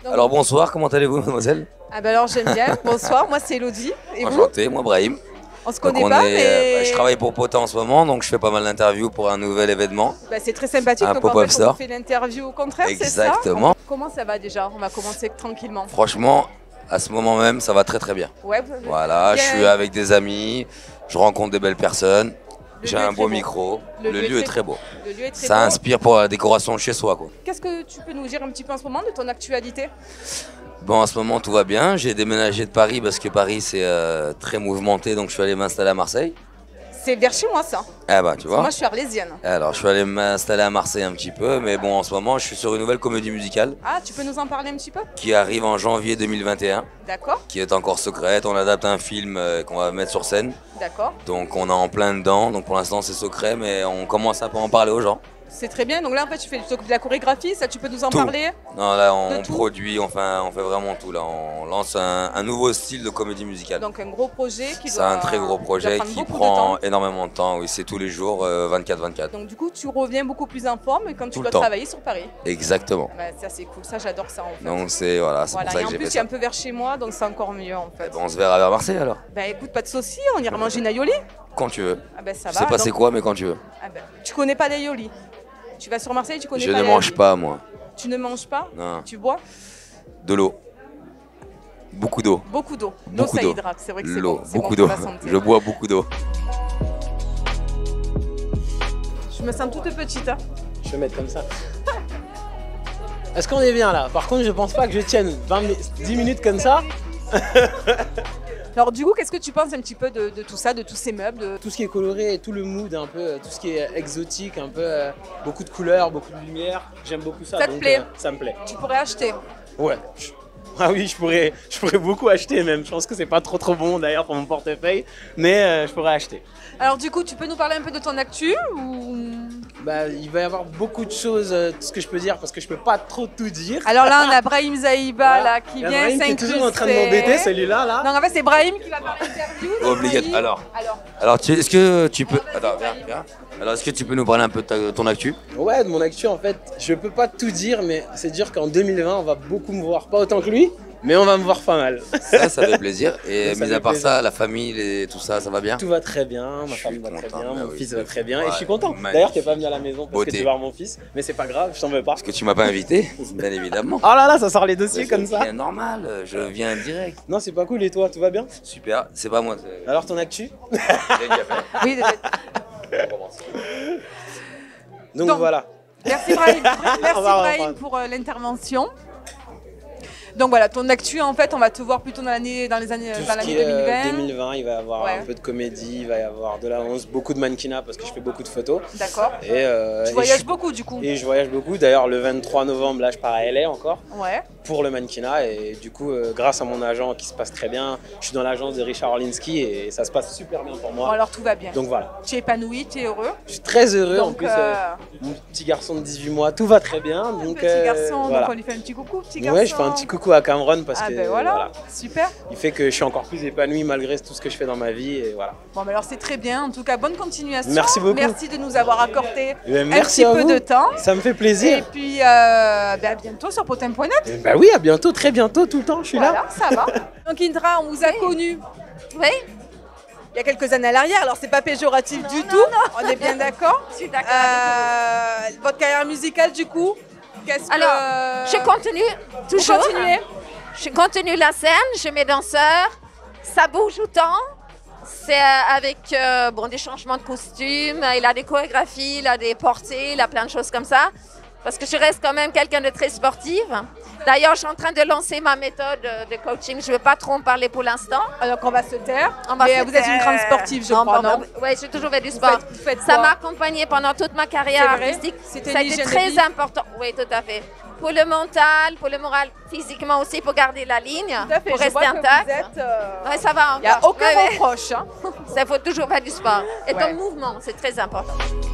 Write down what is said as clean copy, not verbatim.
Alors bonsoir, comment allez-vous mademoiselle? Ah bah alors j'aime bien, bonsoir, moi c'est Elodie. Et Enchanté, moi Brahim. On se connaît pas mais... je travaille pour Pota en ce moment, donc je fais pas mal d'interviews pour un nouvel événement. Bah, c'est très sympathique, un donc en fait, on fait l'interview au contraire, c'est ça? Exactement. Comment ça va déjà? On va commencer tranquillement. Franchement, à ce moment même, ça va très très bien. Ouais, voilà, je suis avec des amis, je rencontre des belles personnes, j'ai un beau micro, le lieu est très beau. Ça inspire pour la décoration de chez soi, quoi. Qu'est-ce que tu peux nous dire un petit peu en ce moment de ton actualité? Bon, en ce moment, tout va bien. J'ai déménagé de Paris parce que Paris, c'est très mouvementé, donc je suis allé m'installer à Marseille. C'est vers chez moi, ça. Ah bah, tu vois. Moi, je suis arlésienne. Alors, je suis allé m'installer à Marseille un petit peu, mais bon, en ce moment, je suis sur une nouvelle comédie musicale. Ah, tu peux nous en parler un petit peu? Qui arrive en janvier 2021. D'accord. Qui est encore secrète. On adapte un film qu'on va mettre sur scène. D'accord. Donc, on est en plein dedans. Donc, pour l'instant, c'est secret, mais on commence un peu à en parler aux gens. C'est très bien. Donc là, en fait, tu fais de la chorégraphie, ça, tu peux nous en parler? Non, là, on produit, enfin, on fait vraiment tout. Là, on lance un nouveau style de comédie musicale. Donc, un gros projet qui doit... C'est un très gros projet qui prend énormément de temps. Oui, c'est tous les jours, 24/24. Donc, du coup, tu reviens beaucoup plus en forme quand tu dois travailler sur Paris. Exactement. Bah, ça, c'est cool. Ça, j'adore ça, en fait. Donc, c'est voilà, pour ça que j'ai fait ça. Et en plus, c'est un peu vers chez moi, donc c'est encore mieux, en fait. On se verra vers Marseille, alors. Bah, écoute, pas de soucis, on ira manger une aioli. Quand tu veux. Ah, bah, ça va. Je sais pas c'est quoi, mais quand tu veux. Ah, bah, tu connais pas l'aioli? Tu vas sur Marseille, tu connais pas? Je ne mange pas, moi. Tu ne manges pas? Non. Tu bois? De l'eau. Beaucoup d'eau. Beaucoup d'eau. L'eau, ça hydrate, c'est vrai que c'est bon. Beaucoup d'eau. Je bois beaucoup d'eau. Je me sens toute petite. Hein. Je vais mettre comme ça. Est-ce qu'on est bien là? Par contre, je pense pas que je tienne 10 minutes comme ça. Alors du coup, qu'est-ce que tu penses un petit peu de tout ça, de tous ces meubles? Tout ce qui est coloré, tout le mood, un peu, tout ce qui est exotique, un peu, beaucoup de couleurs, beaucoup de lumière. J'aime beaucoup ça. Ça te plaît? Ça me plaît. Tu pourrais acheter? Ouais. Ah oui, je pourrais beaucoup acheter même. Je pense que c'est pas trop bon d'ailleurs pour mon portefeuille, mais je pourrais acheter. Alors du coup, tu peux nous parler un peu de ton actu ou... Bah, il va y avoir beaucoup de choses, tout ce que je peux dire, parce que je peux pas trop tout dire. Alors là, on a Brahim Zaïba là, qui vient s'incruster. Brahim qui est toujours en train de m'embêter, celui-là. Là. Non, en fait, c'est Brahim qui va faire l'interview. Obligatoire. Alors est-ce que tu peux... Attends, viens. Alors, est-ce que tu peux nous parler un peu de ton actu? Ouais, de mon actu, en fait, je peux pas tout dire, mais c'est dire qu'en 2020, on va beaucoup me voir. Pas autant que lui, mais on va me voir pas mal. Ça fait plaisir. Et mis à part ça, la famille et tout ça, ça va bien? Tout va très bien, ma femme va très bien, mon fils va très bien, et je suis content. D'ailleurs, t'es pas venu à la maison parce que tu vas voir mon fils, mais c'est pas grave, je t'en veux pas. Parce que tu m'as pas invité, bien évidemment. Oh là là, ça sort les dossiers comme ça. C'est normal, je viens direct. Non, c'est pas cool, et toi, tout va bien? Super, c'est pas moi. Alors, ton actu? Oui, donc voilà. Merci Brahim pour l'intervention. Donc voilà, ton actu, en fait, on va te voir plutôt dans l'année 2020. 2020, il va y avoir un peu de comédie, il va y avoir de la 11, beaucoup de mannequinat parce que je fais beaucoup de photos. D'accord. Tu voyages beaucoup du coup. Et je voyage beaucoup. D'ailleurs, le 23 novembre, là, je pars à LA encore. Ouais. Pour le mannequinat. Et du coup, grâce à mon agent qui se passe très bien, je suis dans l'agence de Richard Orlinski et ça se passe super bien pour moi. Bon, alors tout va bien. Donc voilà. Tu es épanoui, tu es heureux? Je suis très heureux. Donc, en plus, mon petit garçon de 18 mois, tout va très bien. Donc, petit garçon, voilà. donc on lui fait un petit coucou, petit garçon. Ouais, je fais un petit coucou à Cameron parce que ben voilà, super. Il fait que je suis encore plus épanoui malgré tout ce que je fais dans ma vie et voilà. Bon, mais alors c'est très bien. En tout cas, bonne continuation. Merci beaucoup. Merci de nous avoir accordé un petit peu de temps. Ça me fait plaisir. Et puis, à bientôt sur Potin.net. Bah oui, à bientôt, très bientôt, tout le temps, je suis là. Voilà, ça va. Donc Indra, on vous a connus. Oui. Il y a quelques années à l'arrière, alors c'est pas péjoratif du tout. On est bien d'accord. Je suis d'accord. Votre carrière musicale, du coup, Alors, je continue toujours. Vous continuez? Je continue la scène, j'ai mes danseurs, ça bouge autant. C'est avec des changements de costumes, il a des chorégraphies, il a des portées, il a plein de choses comme ça. Parce que je reste quand même quelqu'un de très sportive. D'ailleurs, je suis en train de lancer ma méthode de coaching. Je ne veux pas trop en parler pour l'instant. Alors qu'on va se taire. Mais vous êtes une grande sportive, je crois, non? Oui, j'ai toujours fait du sport. Ça m'a accompagnée pendant toute ma carrière artistique. Ça a été très important. Oui, tout à fait. Pour le mental, pour le moral, physiquement aussi, pour garder la ligne, pour rester intact. Ouais, ça va encore. Il n'y a aucun reproche. Ça faut toujours faire du sport. Et ton mouvement, c'est très important.